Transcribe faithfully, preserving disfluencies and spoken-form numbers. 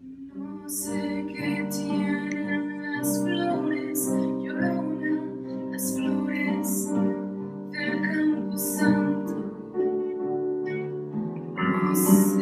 No sé qué tienen las flores, llorona, las flores del Campo Santo. No sé